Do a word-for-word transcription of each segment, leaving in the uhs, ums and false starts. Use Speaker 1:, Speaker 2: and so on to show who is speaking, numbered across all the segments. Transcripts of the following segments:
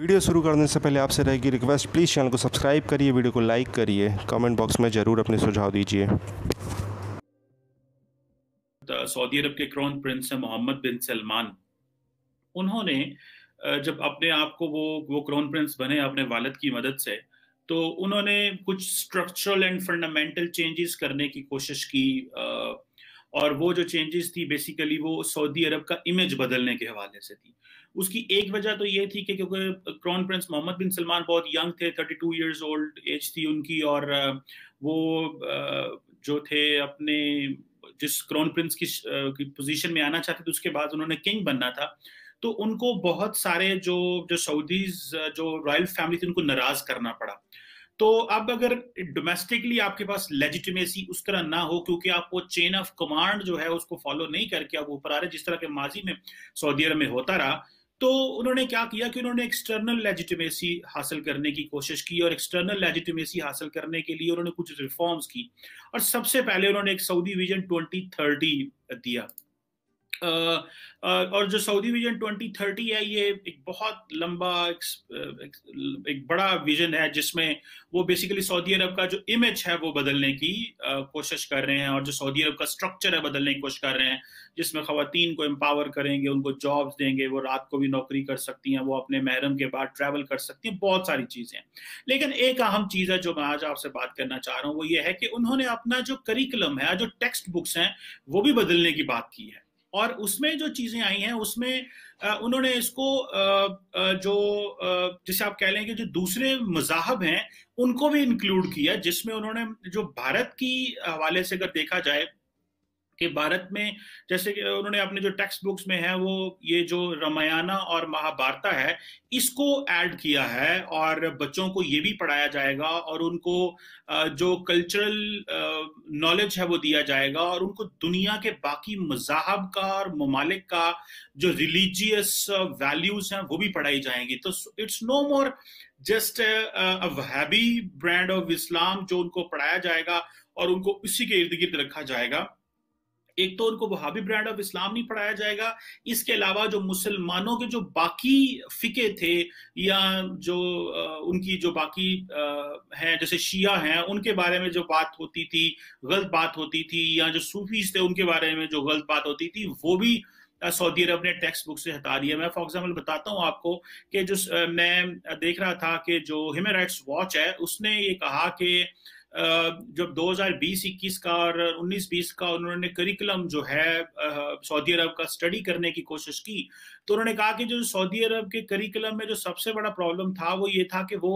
Speaker 1: Video शुरू करने से पहले आपसे रहेगी रिक्वेस्ट, प्लीज़ चैनल को सब्सक्राइब करिए, वीडियो को लाइक करिए, कमेंट बॉक्स में ज़रूर अपने सुझाव दीजिए।
Speaker 2: सऊदी अरब के क्राउन प्रिंस हैं मोहम्मद बिन सलमान, उन्होंने जब अपने आप को वो वो क्राउन प्रिंस बने अपने वालिद की मदद से, तो उन्होंने कुछ स्ट्रक्चरल एंड फंडामेंटल चेंजेस करने की कोशिश की। और वो जो चेंजेस थी बेसिकली वो सऊदी अरब का इमेज बदलने के हवाले से थी। उसकी एक वजह तो ये थी कि क्योंकि crown prince Mohammed bin Salman बहुत यंग थे, thirty two years old age थी उनकी, और वो जो थे अपने जिस क्राउन प्रिंस की, की पोजीशन में आना चाहते थे, उसके बाद उन्होंने किंग बनना था, तो उनको बहुत सारे जो जो सऊदीज जो रॉयल फैमिली थी उनको नाराज करना पड़ा। तो अब अगर डोमेस्टिकली आपके पास लेजिटिमेसी उस तरह ना हो, क्योंकि आप वो चेन ऑफ कमांड जो है उसको फॉलो नहीं करके आप ऊपर आ रहे, जिस तरह के माजी में सऊदी अरब में होता रहा, तो उन्होंने क्या किया कि उन्होंने एक्सटर्नल लेजिटिमेसी हासिल करने की कोशिश की, और एक्सटर्नल लेजिटिमेसी हासिल करने के लिए उन्होंने कुछ रिफॉर्म्स की। और सबसे पहले उन्होंने एक सऊदी विजन ट्वेंटी थर्टी दिया। Uh, uh, और जो सऊदी विजन ट्वेंटी थर्टी है, ये एक बहुत लंबा एक, एक, एक बड़ा विजन है, जिसमें वो बेसिकली सऊदी अरब का जो इमेज है वो बदलने की uh, कोशिश कर रहे हैं, और जो सऊदी अरब का स्ट्रक्चर है बदलने की कोशिश कर रहे हैं, जिसमें खवातीन को एम्पावर करेंगे, उनको जॉब्स देंगे, वो रात को भी नौकरी कर सकती हैं, वो अपने महरम के बाद ट्रैवल कर सकती हैं, बहुत सारी चीजें हैं। लेकिन एक अहम चीज है जो मैं आज आपसे बात करना चाह रहा हूँ, वो ये है कि उन्होंने अपना जो करिकुलम है, जो टेक्स्ट बुक्स हैं, वो भी बदलने की बात की है। और उसमें जो चीजें आई हैं उसमें आ, उन्होंने इसको आ, आ, जो आ, जिसे आप कह लें कि जो दूसरे मज़ाहब हैं उनको भी इंक्लूड किया, जिसमें उन्होंने जो भारत की हवाले से अगर देखा जाए कि भारत में जैसे कि उन्होंने अपने जो टेक्स्ट बुक्स में है वो ये जो रामायणा और महाभारता है इसको ऐड किया है, और बच्चों को ये भी पढ़ाया जाएगा, और उनको जो कल्चरल नॉलेज है वो दिया जाएगा, और उनको दुनिया के बाकी मज़ाहब का और ममालिक का जो रिलीजियस वैल्यूज हैं वो भी पढ़ाई जाएंगी। तो it's no more just a Wahhabi brand of Islam जो उनको पढ़ाया जाएगा और उनको इसी के इर्द गिर्द रखा जाएगा। एक तो उनको वहाबी ब्रांड ऑफ इस्लाम नहीं पढ़ाया जाएगा, इसके अलावा जो मुसलमानों के जो बाकी फिके थे या जो आ, उनकी जो बाकी हैं जैसे शिया हैं, उनके बारे में जो बात होती थी, गलत बात होती थी, या जो सूफीज थे उनके बारे में जो गलत बात होती थी, वो भी सऊदी अरब ने टेक्स्ट बुक से हटा दिया। मैं फॉर एग्जाम्पल बताता हूँ आपको कि जो मैं देख रहा था कि जो ह्यूमन राइट्स वॉच है उसने ये कहा कि जब दो हज़ार बीस इक्कीस का और उन्नीस बीस का उन्होंने करिकुलम जो है सऊदी अरब का स्टडी करने की कोशिश की, तो उन्होंने कहा कि जो सऊदी अरब के करिकुलम में जो सबसे बड़ा प्रॉब्लम था वो ये था कि वो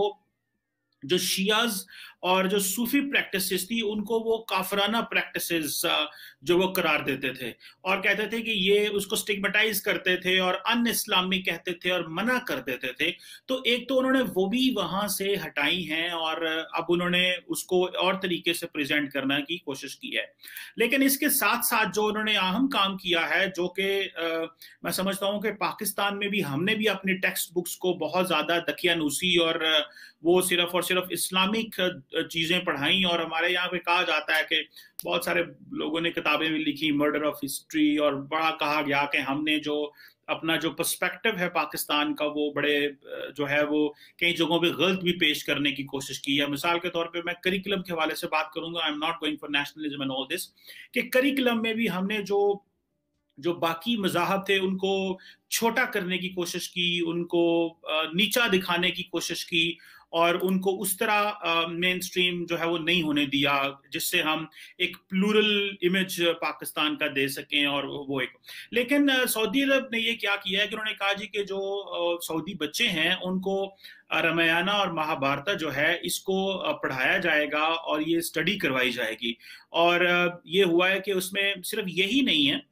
Speaker 2: जो शियाज और जो सूफी प्रैक्टिसेस थी उनको वो काफराना प्रैक्टिसेस जो वो करार देते थे, और कहते थे कि ये उसको स्टिग्मेटाइज करते थे और अन इस्लामी कहते थे और मना कर देते थे। तो एक तो उन्होंने वो भी वहां से हटाई हैं, और अब उन्होंने उसको और तरीके से प्रेजेंट करने की कोशिश की है। लेकिन इसके साथ साथ जो उन्होंने अहम काम किया है, जो कि मैं समझता हूँ कि पाकिस्तान में भी हमने भी अपनी टेक्स्ट बुक्स को बहुत ज्यादा दकियानूसी और वो सिर्फ और सिर्फ इस्लामिक चीजें पढ़ाई, और हमारे यहाँ पे कहा जाता है कि बहुत सारे लोगों ने किताबें भी लिखी मर्डर ऑफ हिस्ट्री, और बड़ा कहा गया कि हमने जो अपना जो पर्सपेक्टिव है पाकिस्तान का वो बड़े जो है वो कई जगहों पे गलत भी पेश करने की कोशिश की है। मिसाल के तौर पे मैं करिकुलम के हवाले से बात करूंगा, I am not going for nationalism and all this, कि करिकुलम में भी हमने जो जो बाकी मज़ाहब थे उनको छोटा करने की कोशिश की, उनको नीचा दिखाने की कोशिश की, और उनको उस तरह मेन स्ट्रीम जो है वो नहीं होने दिया, जिससे हम एक प्लूरल इमेज पाकिस्तान का दे सकें। और वो एक लेकिन सऊदी अरब ने ये क्या किया है कि उन्होंने कहा जी कि जो सऊदी बच्चे हैं उनको रामायणा और महाभारता जो है इसको पढ़ाया जाएगा और ये स्टडी करवाई जाएगी। और ये हुआ है कि उसमें सिर्फ यही नहीं है,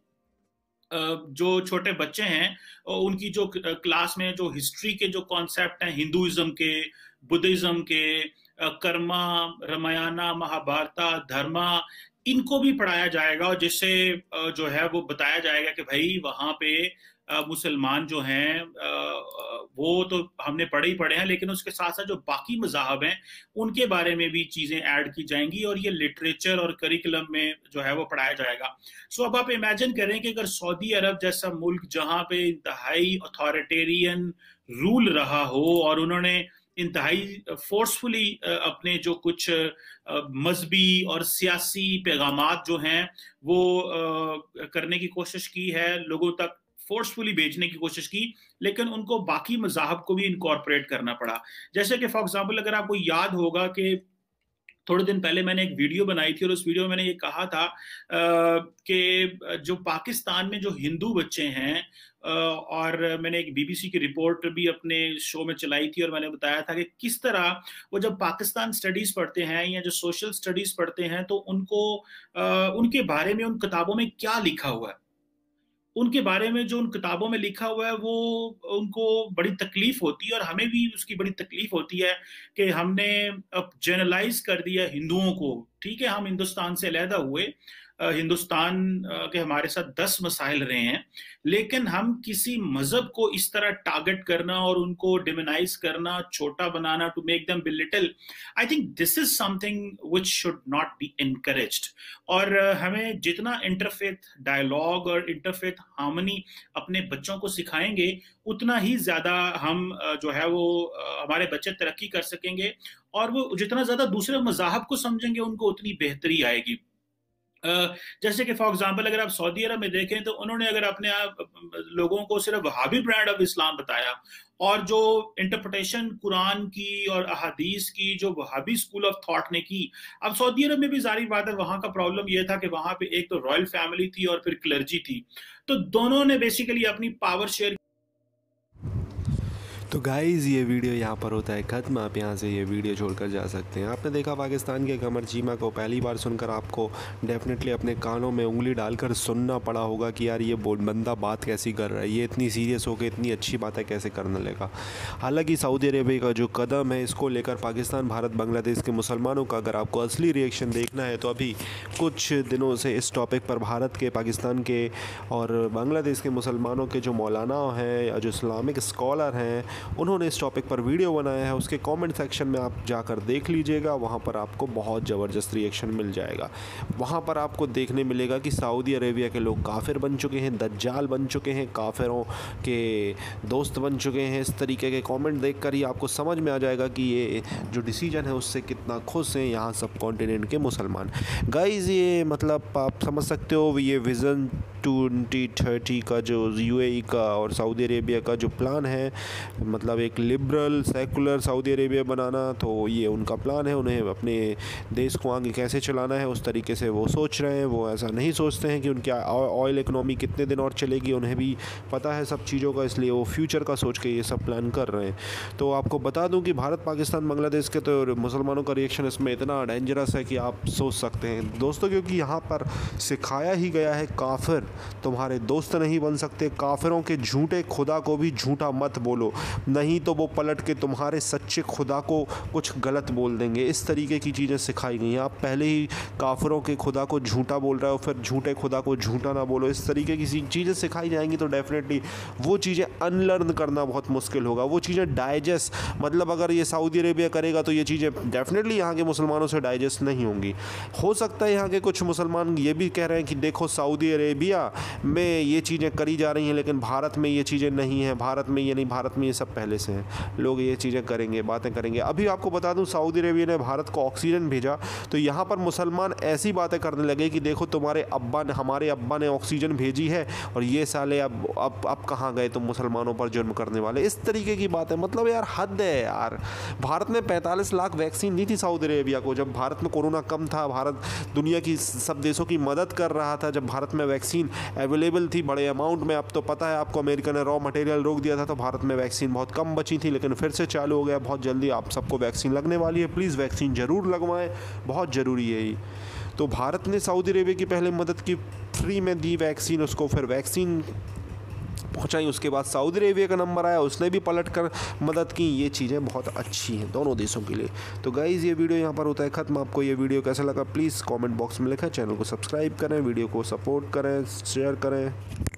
Speaker 2: जो छोटे बच्चे हैं उनकी जो क्लास में जो हिस्ट्री के जो कॉन्सेप्ट हैं हिंदुइज्म के, बुद्धिज्म के, कर्मा, रामायणा, महाभारता, धर्मा, इनको भी पढ़ाया जाएगा, और जिससे जो है वो बताया जाएगा कि भाई वहां पे मुसलमान जो हैं वो तो हमने पढ़े ही पढ़े हैं, लेकिन उसके साथ साथ जो बाकी मज़ाहब हैं उनके बारे में भी चीजें ऐड की जाएंगी, और ये लिटरेचर और करिकुलम में जो है वो पढ़ाया जाएगा। सो अब आप इमेजिन करें कि अगर सऊदी अरब जैसा मुल्क जहां पे इंतहाई अथॉरिटेरियन रूल रहा हो और उन्होंने इंतहाई फोर्सफुली अपने जो कुछ मजहबी और सियासी पैगामात जो हैं वो करने की कोशिश की है, लोगों तक फोर्सफुली भेजने की कोशिश की, लेकिन उनको बाकी मज़ाहब को भी इनकॉर्पोरेट करना पड़ा। जैसे कि फॉर एग्जांपल अगर आपको याद होगा कि थोड़े दिन पहले मैंने एक वीडियो बनाई थी और उस वीडियो में मैंने ये कहा था कि जो पाकिस्तान में जो हिंदू बच्चे हैं, और मैंने एक बीबीसी की रिपोर्ट भी अपने शो में चलाई थी और मैंने बताया था कि किस तरह वो जब पाकिस्तान स्टडीज पढ़ते हैं या जो सोशल स्टडीज पढ़ते हैं तो उनको उनके बारे में उन किताबों में क्या लिखा हुआ है, उनके बारे में जो उन किताबों में लिखा हुआ है वो उनको बड़ी तकलीफ होती है और हमें भी उसकी बड़ी तकलीफ होती है कि हमने अब जनरलाइज कर दिया हिंदुओं को। ठीक है, हम हिंदुस्तान से अलहदा हुए, हिंदुस्तान के हमारे साथ दस मसाइल रहे हैं, लेकिन हम किसी मजहब को इस तरह टारगेट करना और उनको डिमोनाइज करना, छोटा बनाना, to make them belittle, I think this is something which should not be encouraged. और हमें जितना इंटरफेथ डायलॉग और इंटरफेथ हार्मनी अपने बच्चों को सिखाएंगे उतना ही ज्यादा हम जो है वो हमारे बच्चे तरक्की कर सकेंगे, और वो जितना ज्यादा दूसरे मज़ाहब को समझेंगे उनको उतनी बेहतरी आएगी। Uh, जैसे कि फॉर एग्जांपल अगर आप सऊदी अरब में देखें तो उन्होंने अगर अपने आप लोगों को सिर्फ वहाबी ब्रांड ऑफ इस्लाम बताया, और जो इंटरप्रिटेशन कुरान की और अहादीस की जो वहाबी स्कूल ऑफ थॉट ने की, अब सऊदी अरब में भी जारी बात है वहां का प्रॉब्लम यह था कि वहां पे एक तो रॉयल फैमिली थी और फिर क्लर्जी थी, तो दोनों ने बेसिकली अपनी पावर शेयर।
Speaker 1: तो गाइज़ ये वीडियो यहाँ पर होता है ख़त्म, आप यहाँ से ये वीडियो छोड़कर जा सकते हैं। आपने देखा पाकिस्तान के कमर चीमा को पहली बार सुनकर आपको डेफिनेटली अपने कानों में उंगली डालकर सुनना पड़ा होगा कि यार ये बंदा बात कैसी कर रहा है, ये इतनी सीरियस होकर इतनी अच्छी बातें कैसे करने लगा। हालांकि सऊदी अरेबिया का जो कदम है इसको लेकर पाकिस्तान, भारत, बांग्लादेश के मुसलमानों का अगर आपको असली रिएक्शन देखना है तो अभी कुछ दिनों से इस टॉपिक पर भारत के, पाकिस्तान के और बांग्लादेश के मुसलमानों के जो मौलाना हैं या जो इस्लामिक स्कॉलर हैं उन्होंने इस टॉपिक पर वीडियो बनाया है। उसके कमेंट सेक्शन में आप जाकर देख लीजिएगा, वहाँ पर आपको बहुत ज़बरदस्त रिएक्शन मिल जाएगा। वहाँ पर आपको देखने मिलेगा कि सऊदी अरेबिया के लोग काफिर बन चुके हैं, दज्जाल बन चुके हैं, काफिरों के दोस्त बन चुके हैं। इस तरीके के कमेंट देखकर ही आपको समझ में आ जाएगा कि ये जो डिसीजन है उससे कितना खुश हैं यहाँ सब कॉन्टिनेंट के मुसलमान। गाइज़ ये मतलब आप समझ सकते हो ये विज़न ट्वेंटी थर्टी का जो यूएई का और सऊदी अरेबिया का जो प्लान है, मतलब एक लिबरल सेकुलर सऊदी अरेबिया बनाना, तो ये उनका प्लान है। उन्हें अपने देश को आगे कैसे चलाना है उस तरीके से वो सोच रहे हैं। वो ऐसा नहीं सोचते हैं कि उनकी ऑयल इकनॉमी कितने दिन और चलेगी, उन्हें भी पता है सब चीज़ों का, इसलिए वो फ्यूचर का सोच के ये सब प्लान कर रहे हैं। तो आपको बता दूं कि भारत, पाकिस्तान, बांग्लादेश के तो मुसलमानों का रिएक्शन इसमें इतना डेंजरस है कि आप सोच सकते हैं दोस्तों, क्योंकि यहाँ पर सिखाया ही गया है काफिर तुम्हारे दोस्त नहीं बन सकते, काफिरों के झूठे खुदा को भी झूठा मत बोलो, नहीं तो वो पलट के तुम्हारे सच्चे खुदा को कुछ गलत बोल देंगे। इस तरीके की चीज़ें सिखाई गई हैं। आप पहले ही काफिरों के खुदा को झूठा बोल रहे हो, फिर झूठे खुदा को झूठा ना बोलो, इस तरीके की चीज़ें सिखाई जाएंगी तो डेफिनेटली वो चीज़ें अनलर्न करना बहुत मुश्किल होगा। वो चीज़ें डाइजेस्ट, मतलब अगर ये सऊदी अरेबिया करेगा तो ये चीज़ें डेफिनेटली यहाँ के मुसलमानों से डाइजेस्ट नहीं होंगी। हो सकता है यहाँ के कुछ मुसलमान ये भी कह रहे हैं कि देखो सऊदी अरेबिया में ये चीज़ें करी जा रही हैं लेकिन भारत में ये चीज़ें नहीं हैं, भारत में ये नहीं, भारत में ये सब पहले से हैं। लोग ये चीज़ें करेंगे, बातें करेंगे। अभी आपको बता दूं सऊदी अरेबिया ने भारत को ऑक्सीजन भेजा तो यहाँ पर मुसलमान ऐसी बातें करने लगे कि देखो तुम्हारे अब्बा ने, हमारे अब्बा ने ऑक्सीजन भेजी है और ये साले अब अब अब कहाँ गए तुम मुसलमानों पर जुर्म करने वाले, इस तरीके की बातें। मतलब यार हद है यार। भारत ने पैंतालीस लाख वैक्सीन दी थी सऊदी अरेबिया को जब भारत में कोरोना कम था, भारत दुनिया की सब देशों की मदद कर रहा था, जब भारत में वैक्सीन अवेलेबल थी बड़े अमाउंट में। अब तो पता है आपको अमेरिका ने रॉ मटेरियल रोक दिया था तो भारत में वैक्सीन बहुत कम बची थी, लेकिन फिर से चालू हो गया। बहुत जल्दी आप सबको वैक्सीन लगने वाली है, प्लीज़ वैक्सीन ज़रूर लगवाएं, बहुत ज़रूरी है ये। तो भारत ने सऊदी अरेबिया की पहले मदद की, फ्री में दी वैक्सीन, उसको फिर वैक्सीन पहुंचाई, उसके बाद सऊदी अरेबिया का नंबर आया, उसने भी पलट कर मदद की। ये चीज़ें बहुत अच्छी हैं दोनों देशों के लिए। तो गाइज़ ये वीडियो यहाँ पर होता है ख़त्म। आपको ये वीडियो कैसा लगा प्लीज़ कमेंट बॉक्स में लिखें, चैनल को सब्सक्राइब करें, वीडियो को सपोर्ट करें, शेयर करें।